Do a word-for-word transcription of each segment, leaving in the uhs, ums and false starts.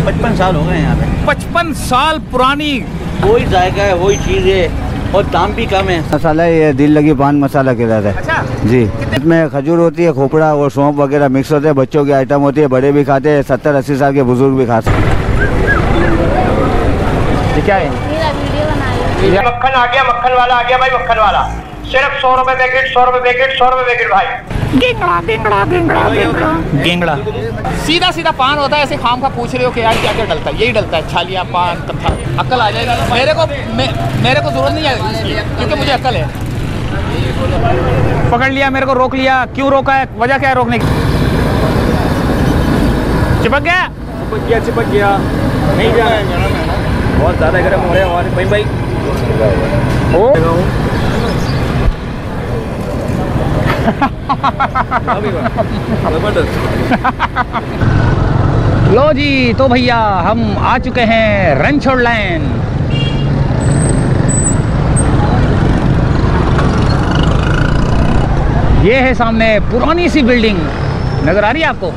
हमें पचपन साल हो गए यहाँ पे। पचपन साल पुरानी वही जायका है, वही चीज़ है और दाम भी कम है। मसाला ये दिल लगी पान मसाला कहलाता है। अच्छा जी, इसमें खजूर होती है, खोपड़ा और सौंफ वगैरह मिक्स होते हैं। बच्चों की आइटम होती है, बड़े भी खाते हैं, सत्तर अस्सी साल के बुजुर्ग भी खा सकते हैं। क्या है? मक्खन आ गया, मक्खन वाला आ गया भाई, मक्खन वाला सिर्फ सौ रुपए पैकेट, सौ रुपए पैकेट, सौ रुपए पैकेट भाई। गेंगड़ा गेंगड़ा गेंगड़ा गेंगड़ा गेंगड़ा सीधा सीधा पान होता है। ऐसे खाम खा पूछ रहे हो कि यार क्या क्या डलता है? यही डलता है, छालिया पान कत्था। अक्ल आ जाएगा मेरे को, मे, मेरे को जरूरत नहीं है इसलिए, क्योंकि मुझे अक्ल है। पकड़ लिया, मेरे को रोक लिया। क्यों रोका है? वजह क्या है रोकने की? चिपक गया चिपक गया चिपक गया नहीं जाना है, बहुत ज़्यादा गर्म हो रहा है हमारे भाई भाई। ओ लो जी, तो भैया हम आ चुके हैं रणछोड़लैंड। ये है सामने पुरानी सी बिल्डिंग, नजर आ रही है आपको?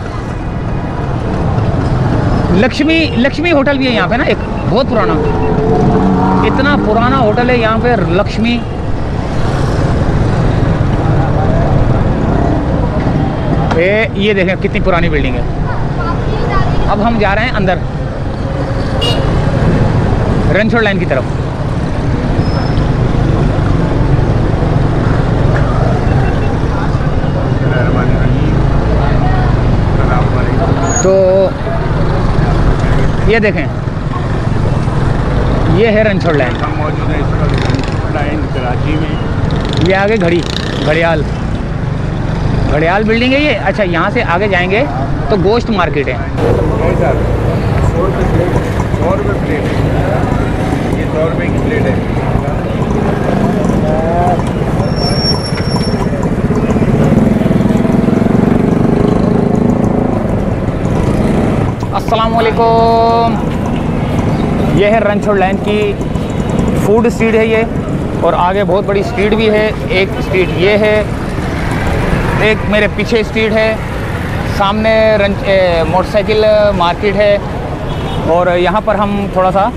लक्ष्मी लक्ष्मी होटल भी है यहाँ पे ना, एक बहुत पुराना, इतना पुराना होटल है यहाँ पे लक्ष्मी। ये ये देखें कितनी पुरानी बिल्डिंग है। अब हम जा रहे हैं अंदर रणछोड़लैंड की तरफ। तो ये देखें, ये है रणछोड़लैंड। हम मौजूद हैं रणछोड़लैंड कराची में। ये आगे घड़ी घड़ियाल घड़ियाल बिल्डिंग है ये। अच्छा, यहाँ से आगे जाएंगे तो गोश्त मार्केट है। सौ रुपये प्लेट सौ रुपये प्लेट है, ये सौ रुपये की प्लेट है। अस्सलामुअलैकुम। ये है रणछोड़लैंड की फूड स्ट्रीट है ये, और आगे बहुत बड़ी स्ट्रीट भी है। एक स्ट्रीट ये है, एक मेरे पीछे स्ट्रीट है, सामने मोटरसाइकिल मार्केट है। और यहाँ पर हम थोड़ा सा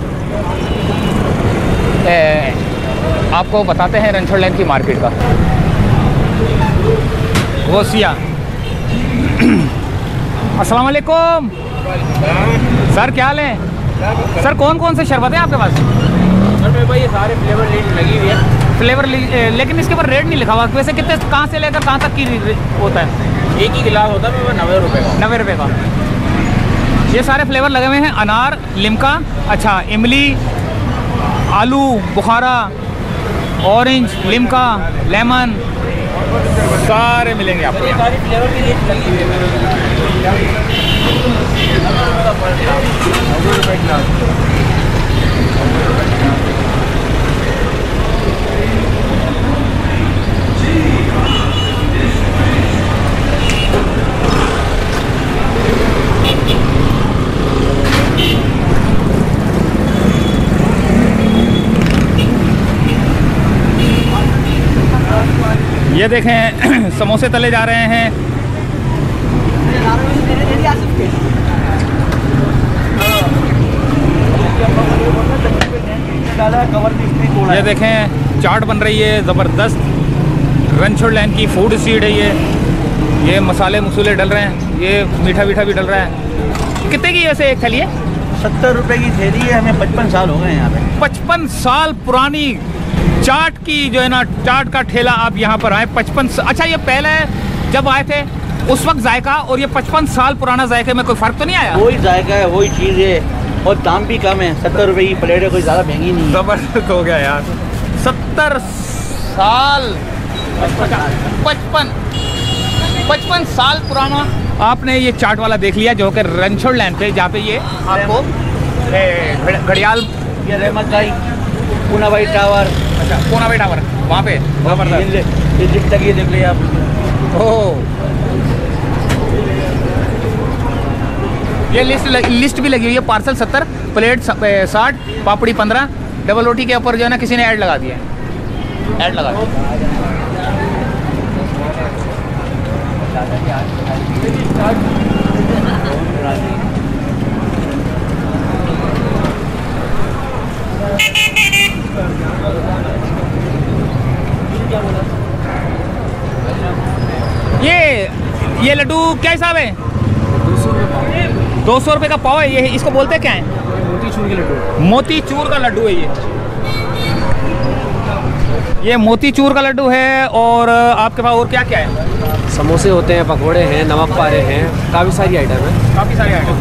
ए, आपको बताते हैं रणछोड़लैंड की मार्केट का। गोसिया। अस्सलाम वालेकुम सर, क्या हाल है सर? कौन कौन से शरबत है आपके पास? सर मेरे भाई ये सारे फ्लेवर लगी हुई है। फ्लेवर, लेकिन इसके ऊपर रेट नहीं लिखा हुआ। वैसे कितने, कहाँ से लेकर कहाँ तक की होता है? एक ही गिलास होता है नब्बे रुपये का। नब्बे रुपये का। ये सारे फ्लेवर लगे हुए हैं, अनार, लिमका, अच्छा इमली, आलू बुखारा, ऑरेंज, लिमका, लेमन, सारे मिलेंगे आपको। ये सारी फ्लेवर की रेट लगी हुई है। नब्बे रुपये गिलास। ये देखें समोसे तले जा रहे हैं। ये देखें चाट बन रही है ज़बरदस्त। रणछोड़लैंड की फूड स्ट्रीट है ये। ये मसाले मसूले डल रहे हैं, ये मीठा मीठा भी डल रहा है। कितने की वैसे एक थैली है? सत्तर रुपए की थैली है। हमें पचपन साल हो गए यहाँ पे। पचपन साल पुरानी चाट की जो है ना, चाट का ठेला आप यहाँ पर आए। पचपन। अच्छा, ये पहले जब आए थे उस वक्त जायका और ये पचपन साल पुराना जायके में कोई फर्क तो नहीं आया? वही जायका है, वही चीज़ है और दाम भी कम है। सत्तर रुपए की प्लेट है, कोई ज़्यादा महंगी नहीं है। जबरदस्त हो गया यार। सत्तर साल पचपन पचपन साल पुराना। आपने ये चाट वाला देख लिया जो कि रणछोड़लैंड पे, जहाँ पे ये आपको घड़ियाल, ये रहमत भाई, पूना भाई टावर। अच्छा, पूना भाई टावर वहाँ पे ये लिफ्ट लगी है, देख लिया आप। ओह, ये लिस्ट लिस्ट भी लगी हुई है। पार्सल सत्तर, प्लेट साठ, पापड़ी पंद्रह। डबल रोटी के ऊपर जो है ना किसी ने ऐड लगा दिया है, ऐड लगा दिया। ये लड्डू क्या हिसाब है? दो सौ रुपये का पाव है ये। इसको बोलते क्या है? मोतीचूर के लड्डू। मोतीचूर का लड्डू है ये। ये मोतीचूर का लड्डू है। और आपके पास और क्या क्या है? समोसे होते हैं, पकोड़े हैं, नमक पारे हैं, काफ़ी सारी आइटम है। काफ़ी सारे आइटम।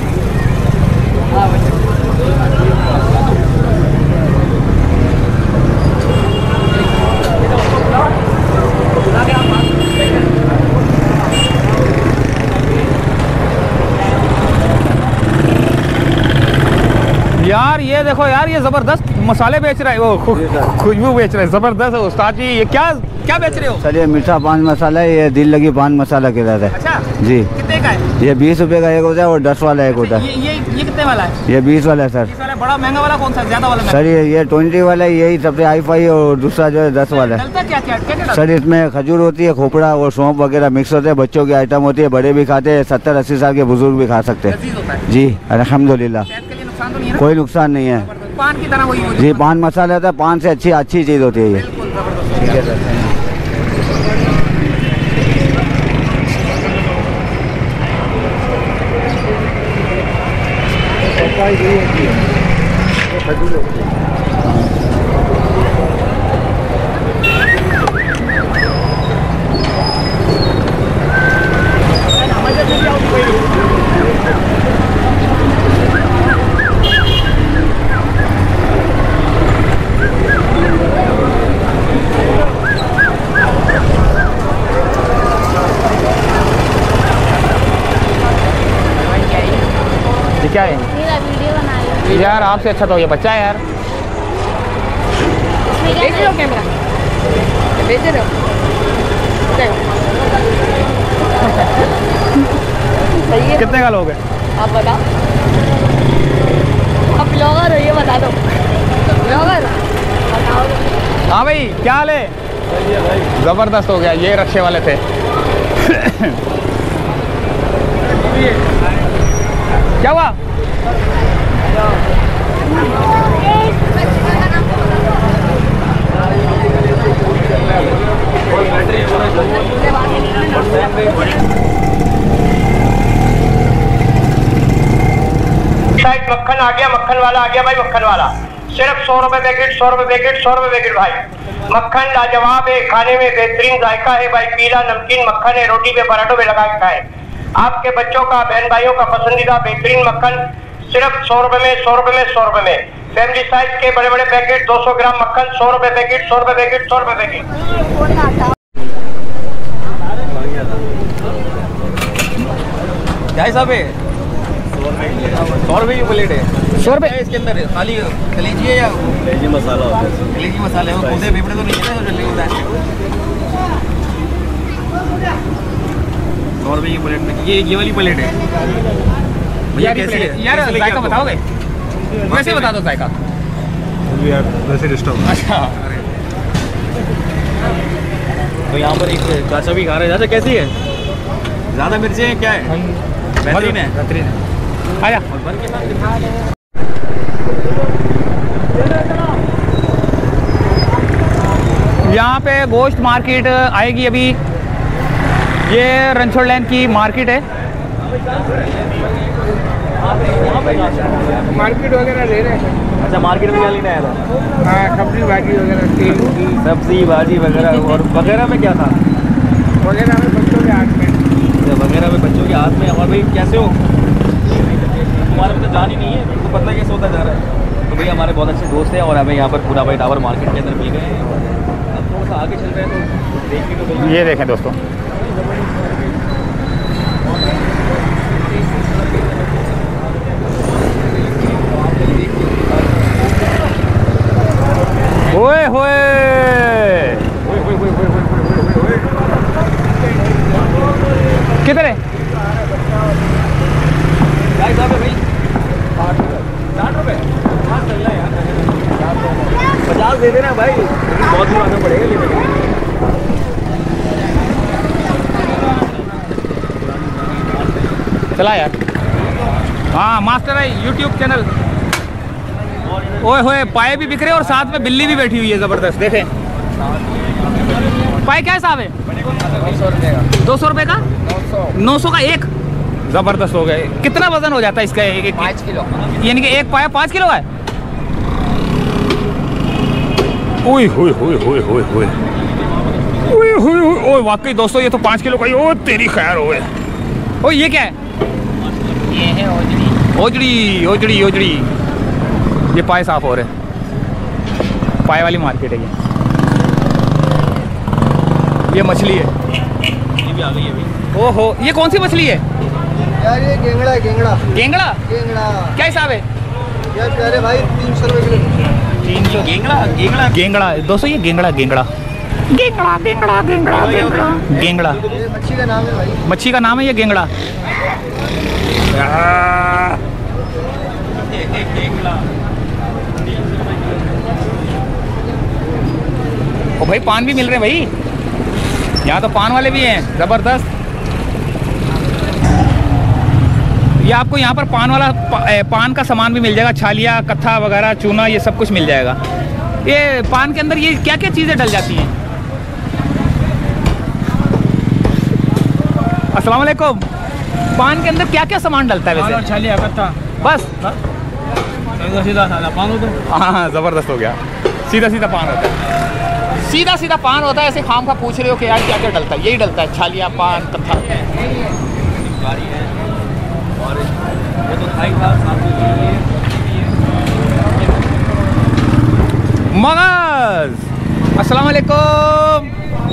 यार ये देखो यार, ये जबरदस्त मसाले बेच रहे हैं, वो खु- खुशबू बेच रहे हैं, जबरदस्त है उस्ताद जी। ये क्या क्या बेच रहे हो? सर ये मीठा पान मसाला है, ये दिल लगी पान मसाला के रहता है। अच्छा जी। कितने का है? ये बीस रुपए का एक होता है और दस वाला एक होता है। ये ये ये कितने वाला है? ये बीस वाला है सर। बीस वाला बड़ा महंगा वाला कौन सा है? ज्यादा वाला महंगा? सर ये ये ट्वेंटी वाला है, यही सबसे हाई फाई, और दूसरा जो है दस वाला है। डलता क्या क्या क्या क्या सर इसमें खजूर होती है, खोपड़ा और सौंफ वगैरह मिक्स होते हैं, बच्चों की आइटम होती है, बड़े भी खाते हैं, सत्तर अस्सी साल के बुजुर्ग भी खा सकते हैं। लजीज होता है? जी अल्हम्दुलिल्लाह, सेहत के लिए नुकसान तो नहीं है ना? कोई नुकसान नहीं है। पान की तरह वही हो जी पान मसाला होता है, पान से अच्छी अच्छी चीज़ होती है ये। बिल्कुल जबरदस्त। ये क्या है? मेरा वीडियो बना लो। यार आपसे अच्छा तो ये बच्चा है यार। देख रहे हो कैमरा? बेच रहे हो? सही है। कितने का लोगे? आप बताओ। आप ब्लॉगर हो, ये बता दो। ब्लॉगर बताओ। हाँ भाई क्या हाल है? जबरदस्त हो गया। ये रक्शे वाले थे। क्या हुआ? साइड मक्खन आ गया, मक्खन वाला आ गया भाई, मक्खन वाला सिर्फ सौ रुपए पैकेट, सौ रुपए पैकेट, सौ रुपए पैकेट भाई। मक्खन लाजवाब है, खाने में बेहतरीन जायका है भाई, पीला नमकीन मक्खन है, रोटी पे पराठों पे लगा के खाए। आपके बच्चों का, बहन भाइयों का पसंदीदा बेहतरीन मक्खन सिर्फ सौ रुपए में, सौ रुपए में, सौ रुपए में। फैमिली साइज के बड़े बड़े पैकेट दो सौ ग्राम मक्खन सौ रुपए पैकेट, सौ रुपए पैकेट, सौ रुपए पैकेट। क्या हिसाब है? सौ रुपये की प्लेट है। सौ रुपये? इसके अंदर खाली कलेजी है या कलेजी मसाला होता है? कलेजी मसाला है, कूदे फेफड़े तो नहीं है ना जो जल्दी होता है। सौ रुपये की प्लेट में ये ये वाली प्लेट है भैया। कैसी है यार? कैसी लगी जायका आपको? बताओगे? वैसे बता दो जायका। वैसे डिस्टर्ब। अच्छा तो यहाँ पर एक चाचा भी खा रहे हैं। चाचा कैसी है? ज़्यादा मिर्ची है क्या है? बेहतरीन है। बेहतरीन है। आजा। और बन के साथ यहाँ पे गोश्त मार्केट आएगी अभी। ये रणछोड़ लैन की मार्केट है। मार्केट वगैरह ले रहे हैं। अच्छा मार्केट में क्या लेने आया था? हाँ सब्जी भाजी वगैरह, तेल घी सब्जी भाजी वगैरह। और वगैरह में क्या था? वगैरह में बच्चों के हाथ में। वगैरह में बच्चों के हाथ में। और भाई कैसे हो? हमारे में तो जान ही नहीं है, तुमको पता कैसे होता जा रहा है। तो भैया हमारे बहुत अच्छे दोस्त हैं और हमें यहाँ पर पूरा भाई टावर मार्केट के अंदर मिल गए हैं। अब थोड़ा सा आगे चल रहे हैं तो देखने को मिल। ये देखें दोस्तों, ओए होए किधर है? क्या हिसाब है भाई? साठ रुपये हाँ चल रहा है यार। पचास दे देना भाई, लेकिन बहुत दूर आना पड़ेगा लेने के लिए। चला यार। हाँ मास्टर है यूट्यूब चैनल। ओए होए पाए भी बिक रहे और साथ में बिल्ली भी बैठी हुई है, जबरदस्त। देखें पाए क्या हिसाब है? दो सौ रुपये का नौ सौ का एक। ज़बरदस्त हो गए। कितना वजन हो जाता है इसका? एक पाँच किलो, यानी कि एक पाया पाँच किलो है। ओए होए होए होए होए होए ओए होए होए ओए, वाकई दोस्तों ये तो पाँच किलो का ही। ओ तेरी खैर होए। ओ ये क्या है? ये है ओजड़ी ओजड़ी ओजड़ी ओजड़ी। ये पाए साफ हो रहे। पाए वाली मार्केट है ये। ये मछली है, ये भी आ गई है अभी। ओहो, ये कौन सी मछली है यार? ये गेंगड़ा है, गेंगड़ा गेंगड़ा। गेंगड़ा क्या हिसाब है यार प्यारे भाई? तीन सौ रुपये किलो। तीन सौ। गेंगड़ा गेंगड़ा गेंगड़ा दोस्तों, ये गेंगड़ा गेंगड़ा गेंगड़ा गेंगड़ा गेंगड़ा गेंगड़ा गेंगड़ा ये मच्छी का नाम है भाई। मच्छी का नाम है ये गेंगड़ा। ओ भाई पान भी मिल रहे हैं भाई, यहाँ तो पान वाले भी हैं ज़बरदस्त। ये आपको यहाँ पर पान वाला पा, पान का सामान भी मिल जाएगा, छालिया, कत्था वगैरह, चूना, ये सब कुछ मिल जाएगा। ये पान के अंदर ये क्या क्या चीज़ें डल जाती हैं? अस्सलाम वालेकुम। पान के अंदर क्या क्या सामान डलता है वैसे? छालिया कत्था बस सीधा साधा पान होता है। हाँ हाँ ज़बरदस्त हो गया। सीधा सीधा पान होता है, सीधा सीधा पान होता है। ऐसे खाम खा पूछ रहे हो कि यार क्या क्या डलता है? यही डलता है, छालिया, पान, कत्था। और ये तो खाई था साथ में। मगज़। अस्सलाम वालेकुम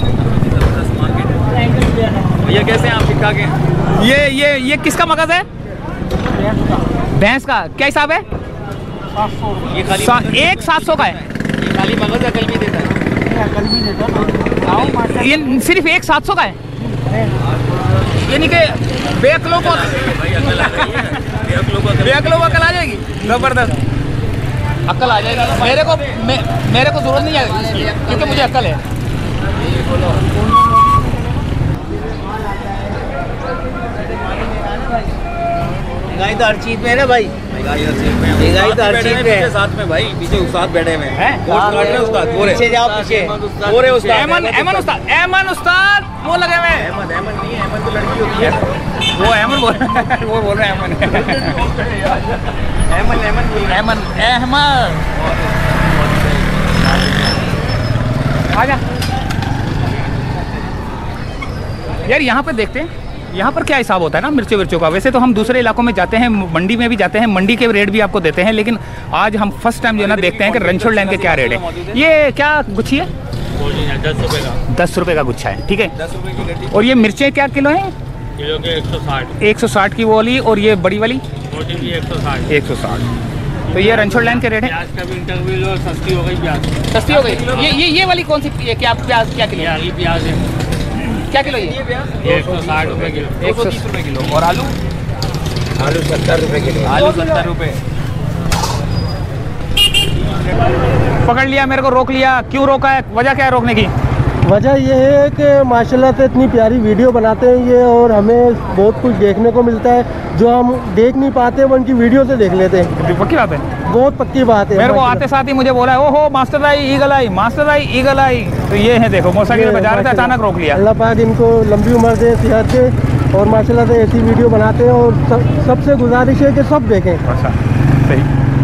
भैया, कैसे हैं आप? ठीक ठाक हैं? ये ये ये किसका मगज़ है? भैंस का। क्या हिसाब है? ये खाली सा, एक सात सौ का है। ये खाली मगज अकल भी देता है। अकल भी देता है। ये सिर्फ एक सात सौ का है, यानी कि बेअक्लों को भाई अकल आ गई है। बेअक्लों को अकल बेअक्लों को अकल आ जाएगी। ज़बरदस्त अकल आ जाएगी। मेरे को मे, मेरे को ज़रूरत नहीं है क्योंकि मुझे अकल है। महंगाई तो हर चीज में है ना भाई। महंगाई हर चीज में है। महंगाई तो हर चीज में है। साथ में भाई, पीछे उस्ताद बैठे हुए हैं? कोट काट रहे हैं उस्ताद। गोरे पीछे जाओ, पीछे गोरे उस्ताद। एमन एमन उस्ताद, एमन उस्ताद वो लगे हुए हैं। अहमद अहमद नहीं है, अहमद तो लड़की होती है। वो एमन बोल वो बोल रहे हैं एमन अहमद अहमद बोल रहे हैं। एमन अहमद। आजा यार, यहाँ पे देखते हैं यहाँ पर क्या हिसाब होता है ना मिर्चों विर्चों का। वैसे तो हम दूसरे इलाकों में जाते हैं, मंडी में भी जाते हैं, मंडी के रेट भी आपको देते हैं, लेकिन आज हम फर्स्ट टाइम जो है ना देखते हैं कि रणछोड़ लाइन के क्या रेट है। ये क्या गुच्छी है? दस रुपये का। दस रुपये का गुच्छा है, ठीक है। दस रुपये की गड्डी। और ये मिर्चें क्या किलो हैं? किलो के एक सौ साठ। एक सौ साठ की वो वाली, और ये बड़ी वाली मोटी भी एक सौ साठ। एक सौ साठ। तो ये रणछोड़ लाइन के रेट है। प्याज का भी इंटरव्यू लो, सस्ती हो गई प्याज। सस्ती हो गई। ये ये ये वाली कौन सी ये क्या प्याज क्या किलो? ये प्याज है। क्या किलो ये? एक सौ साठ रुपये किलो। एक सौ तीस रुपये किलो। और आलू? आलू सत्तर रुपए किलो। आलू सत्तर रुपये। पकड़ लिया, मेरे को रोक लिया। क्यों रोका है? वजह क्या है रोकने की? वजह ये है कि माशाल्लाह से इतनी प्यारी वीडियो बनाते हैं ये, और हमें बहुत कुछ देखने को मिलता है जो हम देख नहीं पाते, वो उनकी वीडियो से देख लेते हैं। पक्की बात है, बहुत पक्की बात है। मेरे को आते साथ ही मुझे बोला है, ओहो master eye eagle eye, master eye eagle eye. तो ये है देखो, मोटरसाइकिल बजा रहे थे, अचानक रोक लिया। अल्लाह पाक इनको लंबी उम्र दे, सेहत दे, और माशाल्लाह से ऐसी वीडियो बनाते हैं। और सब, सबसे गुजारिश है कि सब देखें। अच्छा सही।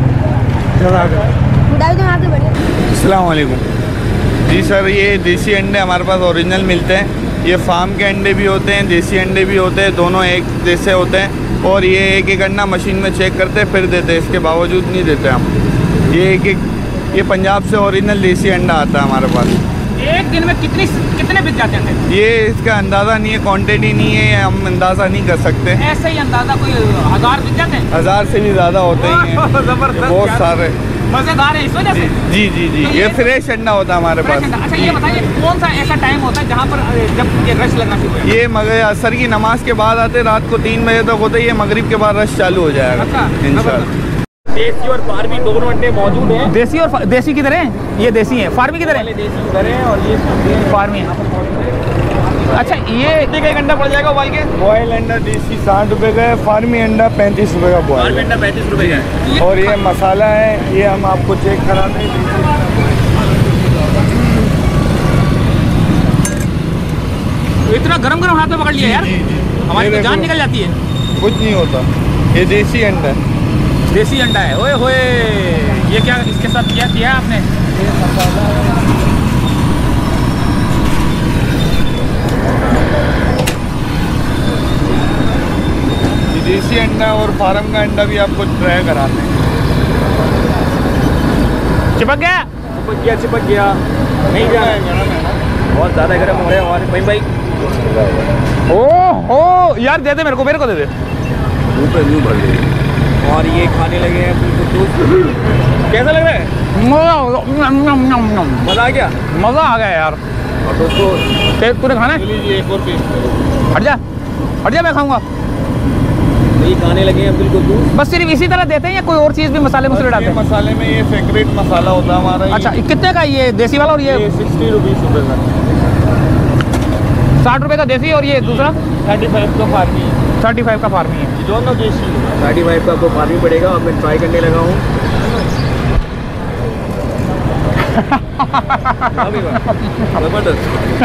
अस्सलाम वालेकुम जी सर, ये देसी अंडे हमारे पास ओरिजिनल मिलते हैं। ये फार्म के अंडे भी होते हैं, देसी अंडे भी होते हैं, दोनों एक जैसे होते हैं। और ये एक एक अंडा मशीन में चेक करते हैं फिर देते हैं, इसके बावजूद नहीं देते हम। ये एक एक ये पंजाब से ओरिजिनल देसी अंडा आता है हमारे पास। एक दिन में कितनी कितने बिक जाते हैं? ये इसका अंदाज़ा नहीं है, क्वांटिटी नहीं है, हम अंदाज़ा नहीं कर सकते। ऐसे ही अंदाजा कोई हजार बिक जाते हैं? हज़ार से भी ज़्यादा होते हैं, बहुत सारे। मज़ेदार है इस वजह से। जी जी जी, ये फ्रेश अंडा होता है हमारे पास। अच्छा ये बताइए, कौन सा ऐसा टाइम होता है जहाँ पर जब ये रश लगना शुरू हो? ये मगर असर की नमाज के बाद आते, रात को तीन बजे तक होते, ये मगरिब के बाद रश चालू हो जाएगा इंशाल्लाह। देसी और फार्मी दोनों अंडे मौजूद हैं। देसी और देसी किधर है? ये देसी है, फार्मी किधर है? देसी उधर है और ये फार्मी है। अच्छा ये कितने का एक अंडा पड़ जाएगा उबाल के? बॉयल अंडा देसी साठ रुपए का है, फार्मी अंडा पैंतीस रुपए का बॉयल अंडा पैंतीस रुपए का है। और ये मसाला है, ये हम आपको चेक कराते हैं। इतना गरम गरम हाथ में पकड़ लिया यार, हमारी तो जान निकल जाती है। कुछ नहीं होता, ये देसी अंडा है। देसी अंडा है, ओए होए। ये क्या इसके साथ क्या किया आपने? ये मसाला देसी अंडा और फार्म का अंडा भी आपको ट्राई कराते हैं। चिपक गया, चिपक गया चिपक गया नहीं गया बहुत ज़्यादा गर्म हो रहे हैं। और भाई भाई ओ हो यार, दे दे मेरे को, मेरे को दे दे। मुँह पे मुँह भर ले। और ये खाने लगे हैं बिल्कुल। कैसा लग रहा है? मज़ा आ गया, मज़ा आ गया यार। और दोस्तों तूने खाना है? लीजिए एक और पीस। हट जा हट जा, मैं खाऊंगा। ये खाने लगे हैं बिल्कुल दूध। बस सिर्फ इसी तरह देते हैं या कोई और चीज़ भी मसाले मसाले डालते हैं? मसाले में ये फेवरेट मसाला होता है हमारा। अच्छा, कितने का ये देसी वाला? और ये सिक्सटी रुपीज़ रुपये का, साठ रुपये का देसी, और ये दूसरा थर्टी फाइव का फार्मी है। थर्टी फाइव का फार्मी है। दोनों देसी। थर्टी फाइव का आपको फार्मी पड़ेगा और मैं ट्राई करने लगा हूँ। जबरदस्त।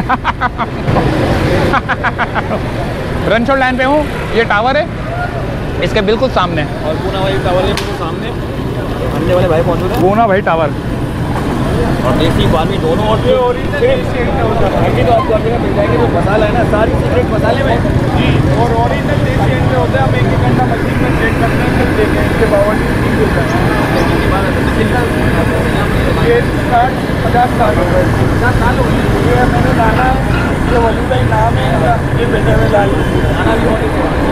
रणछोड़ लाइन पे हूँ, ये टावर है इसके बिल्कुल सामने, और पूना भाई टावर के बिल्कुल सामने हमने वाले भाई मौजूद है। पूना भाई टावर और देसी फार्मी दोनों। और जो तो आपको हर जगह मिल जाएंगे। जो मसाला है ना, सारी सीक्रेट मसाले में जी, और ओरिजिनल देसी अंडे होते हैं। हम एक एक घंटा मशीन में चेक करते हैं, फिर देते हैं। इसके बावजूद नहीं मिलता है। ये साठ पचास साल हो गए, पचास साल हो गए। ये मैंने लाना है, ये वजूदा ही नाम है, ये बेटे में डाल खाना भी होने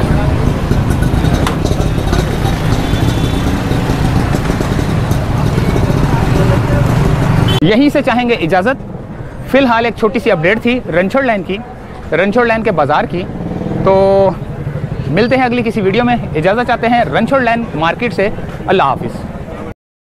यहीं से चाहेंगे इजाज़त। फ़िलहाल एक छोटी सी अपडेट थी रणछोड़ लाइन की, रणछोड़ लाइन के बाज़ार की। तो मिलते हैं अगली किसी वीडियो में। इजाज़त चाहते हैं रणछोड़ लाइन मार्केट से। अल्लाह हाफिज़।